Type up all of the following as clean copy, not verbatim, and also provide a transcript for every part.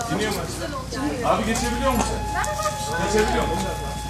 İniyor musun? Abi geçebiliyor musun? Geçebiliyor musun?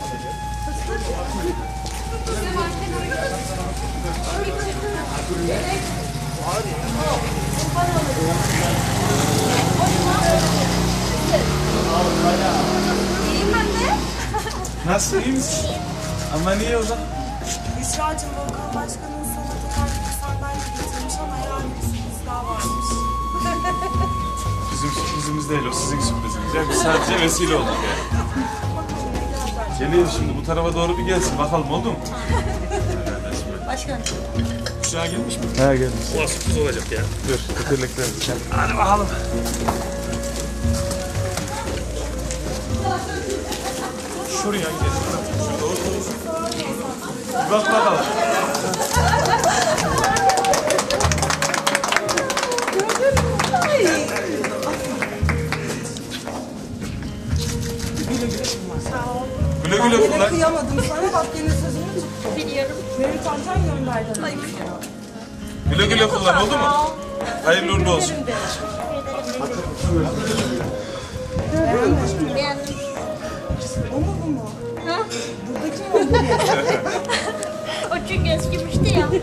İyiyim ben de. Nasıl, iyi misin? Ama niye o zaman? Büşra'cığım, Volkan Başkan'ın sana tekerlekli sandalye getirmiş ama yarın bir sürpriz daha varmış. Bizim sürprizimiz değil, o sizin sürpriziniz. Yani biz sadece vesile olduk yani. Geliyor şimdi, bu tarafa doğru bir gelsin. Bakalım, oldu mu? Başkan. Büşra gelmiş mi? He gelmiş. Ulan sürpriz olacak ya. Dur, tekerlekler. Hadi bakalım. Şuraya gidelim. Şurada otur. Bir bak bakalım. Güle güle Yine kullan. kıyamadım sana, bak yine sözümü tuttum. Biliyorum. Mevlüt amcan gönderdi. Ay, Güle güle kullan, oldu mu? Hayırlı uğurlu olsun. Beğendim. o mu bu mu? Ha? Buradaki mi o mu? O çünkü eskimişti ya.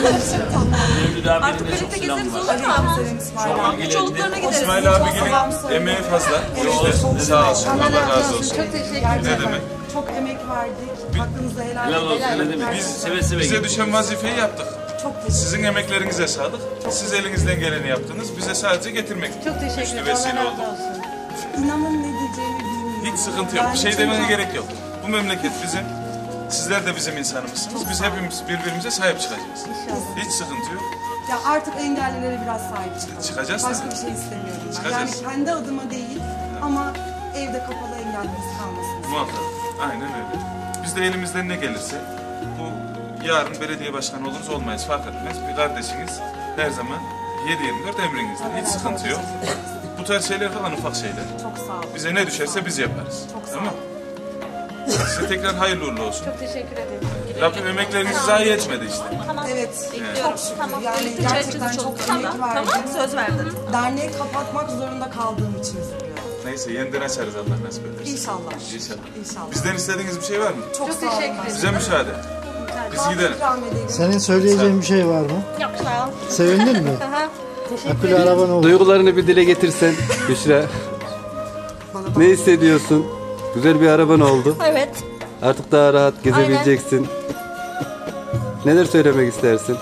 Artık birlikte gezeriz olur mu? Aleykümselam İsmail abi. Çoluklarına gideriz. İsmail abinin emeği fazla. İşte sağ olsun, Allah razı olsun. Çok teşekkür ederim. Ne demek? Çok emek verdik. Hakkınızda helal olsun, ne demek? Biz Seve seve bize gittik. düşen vazifeyi yaptık. Çok teşekkür Sizin emeklerinize sağlık. Siz elinizden geleni yaptınız. Bize sadece getirmek. Çok teşekkür ederim. vesile Allah oldu. razı olsun. İnanın ne diyeceğimi bilmiyorum. Hiç sıkıntı yok. Bir şey çünkü demene gerek yok. Bu memleket bizim. Sizler de bizim insanımızsınız. Biz hepimiz birbirimize sahip çıkacağız. Hiç sıkıntı yok. Ya artık engellilere biraz sahip çıkalım. Çıkacağız Başka tabii. bir şey istemiyorum ben. Çıkacağız. Yani kendi adıma değil ama evde kapalı engellimiz kalmasın. Muhakkak. Aynen öyle. Biz de elimizden ne gelirse bu yarın belediye başkanı oluruz olmayız fark etmez. Bir kardeşiniz her zaman 7/24 emrinizde. Hiç sıkıntı yok. Bu tarz şeyler falan ufak şeyler. Çok sağ olun. Bize ne düşerse biz yaparız. Çok sağ Tamam. olun. Size tekrar hayırlı uğurlu olsun. Çok teşekkür ederim. Rabbim emeklerinizi zayi etmedi işte. Tamam. Evet. Bekliyorum. Tamam. Yani gerçekten çok emek verdim. Söz verdim. Derneği kapatmak zorunda kaldığım için üzülüyorum. Neyse yeniden açarız Allah nasip ederse. İnşallah. İnşallah. İnşallah. Bizden istediğiniz bir şey var mı? Çok sağ olun. teşekkür ederim. Bize müsaade. Biz Kahve gidelim. ikram edelim. Senin söyleyeceğin bir şey var mı? Yok sağ ol. Sevindin mi? Aha. Akülü araban oldu. Duygularını bir dile getirsen Büşra. Ne hissediyorsun? Güzel bir araban oldu. Evet. Artık daha rahat gezebileceksin. Neler söylemek istersin?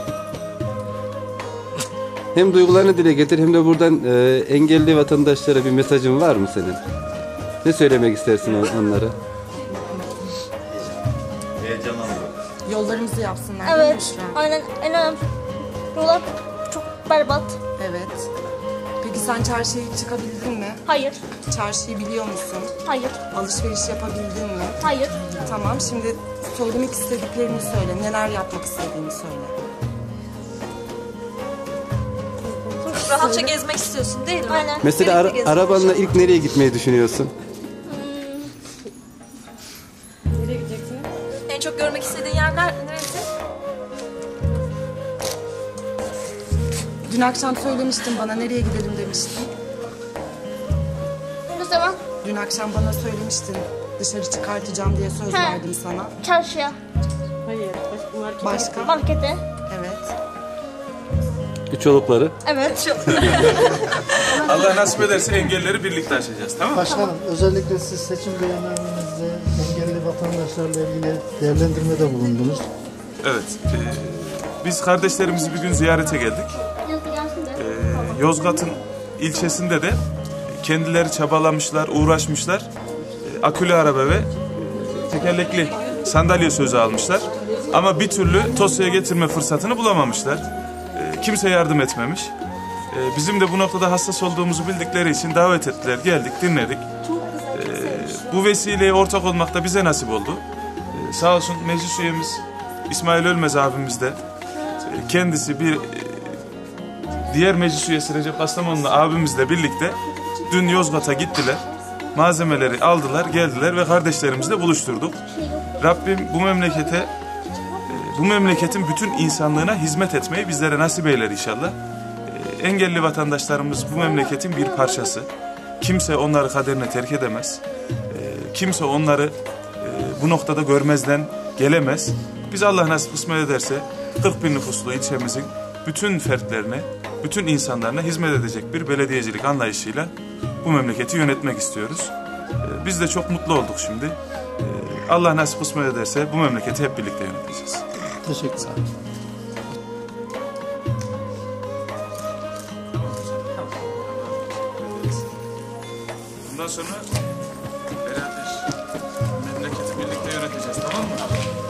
Hem duygularını dile getir hem de buradan engelli vatandaşlara bir mesajın var mı senin? Ne söylemek istersin onlara? Yollarımızı yapsınlar. Evet. değil mi Büşra? Aynen. En önemli. Yollar çok berbat. Evet. Peki sen çarşıya hiç çıkabildin mi? Hayır. Çarşıyı biliyor musun? Hayır. Alışveriş yapabildin mi? Hayır. Tamam, şimdi söylemek istediklerini söyle. Neler yapmak istediğini söyle. Rahatça gezmek istiyorsun değil mi? Aynen. Mesela Birlikte gezmek arabanla ilk nereye gitmeyi düşünüyorsun? En çok görmek istediğin yerler neresi? Dün akşam söylemiştin bana, nereye gidelim demiştin. Ne zaman? Dün akşam bana söylemiştin. Dışarı çıkartacağım diye söz He. verdim sana. Çarşıya. Başka? Markete. Evet. Çolukları. Evet. Allah nasip ederse engelleri birlikte aşacağız, tamam mı? Başkanım, özellikle siz seçim beyannaменizde engelli vatandaşlarla ilgili değerlendirmede bulundunuz. Evet. Biz kardeşlerimizi bir gün ziyarete geldik. Gelsin de. Yozgat'ın ilçesinde de kendileri çabalamışlar, uğraşmışlar. Akülü araba ve tekerlekli sandalye sözü almışlar. Ama bir türlü TOSYa'ya getirme fırsatını bulamamışlar. Kimse yardım etmemiş. Bizim de bu noktada hassas olduğumuzu bildikleri için davet ettiler. Geldik, dinledik. Bu vesileye ortak olmak da bize nasip oldu. Sağ olsun meclis üyemiz İsmail Ölmez abimiz de kendisi bir diğer meclis üyesi Recep Kastamonlu abimizle birlikte dün Yozgat'a gittiler. Malzemeleri aldılar, geldiler ve kardeşlerimizle buluşturduk. Rabbim bu memleketin bütün insanlığına hizmet etmeyi bizlere nasip eyler inşallah. Engelli vatandaşlarımız bu memleketin bir parçası. Kimse onları kaderine terk edemez. Kimse onları bu noktada görmezden gelemez. Biz Allah nasip kısmet ederse 40 bin nüfuslu ilçemizin bütün fertlerine, bütün insanlarına hizmet edecek bir belediyecilik anlayışıyla bu memleketi yönetmek istiyoruz. Biz de çok mutlu olduk şimdi. Allah nasip kısmet ederse bu memleketi hep birlikte yöneteceğiz. Teşekkür ederim. Bundan sonra beraber memleketi birlikte yöneteceğiz, tamam mı?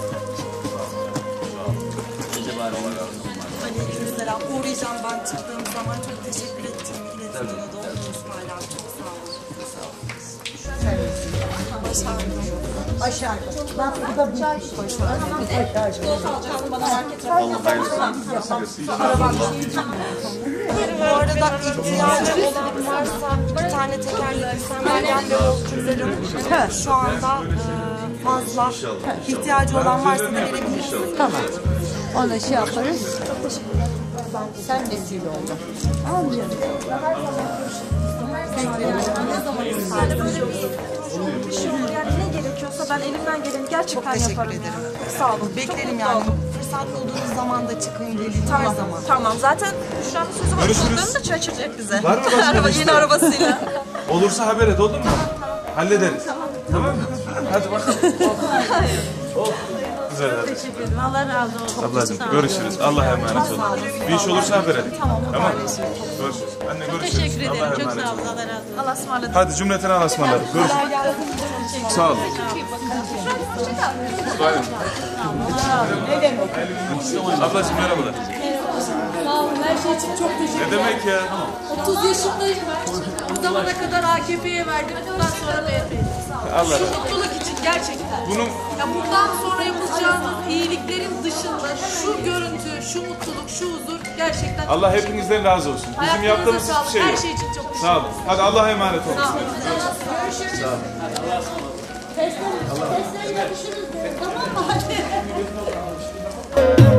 Aleykümselam. Uğrayacağım ben çıktığım zaman. Çok teşekkür ettim. İletim ona da oldu İsmail abi. Çok sağ olun. Başardım. Ben burada bir Bu arada ihtiyacı olan varsa 2 tane tekerlekli sandalyem ve yolcularım şu anda fazla. İhtiyacı olan varsa da verebilirsiniz. Tamam. Ona şey yaparız. Çok teşekkür ederim. Sen vesile oldun. Yani ne gerekiyorsa ben elimden geleni gerçekten Teşekkür yaparım. ederim. Sağ olun. Beklerim yani. Fırsat bulduğunuz zaman da çıkın gelin her zaman. Tamam. Zaten Büşra'nın sözü var. Görüşürüz. Çocuklarını da çay içirecek bize. Var mı başka Araba, bir yeni isteğin? arabasıyla. Olursa haber et, olur mu? Hallederiz. Tamam mı? Hadi bakalım. Güzel hadi. Teşekkür ederim. Allah razı olsun. Ablacığım görüşürüz. Allah'a emanet olun. Bir iş olursa haber et. Tamam. Görüşürüz. Anne görüşürüz. Teşekkür ederim. Allah'a Çok emanet sağ olun. olun. Allah razı olsun. Allah'a ısmarladık. Hadi cümleten Allah'a ısmarladık. Görüşürüz. Sağ olun. Ne demek? Ablacığım merhabalar. Sağ olun, her şey için çok teşekkür Ne demek ya? 30 yaşındayım ben. Bu zamana kadar AKP'ye verdim, bundan sonra MHP'ye. Allah Şu mutluluk için gerçekten. Bunun Ya bundan sonra yapacağınız iyiliklerin dışında şu görüntü, şu mutluluk, şu huzur gerçekten Allah hepinizden razı olsun. Bizim Ayaklarınıza yaptığımız sağlık. hiçbir şey Her yok. şey için çok teşekkür Sağ olun. Hadi Allah'a emanet olun. Testleri yapışırız dedim. Tamam mı? Hadi.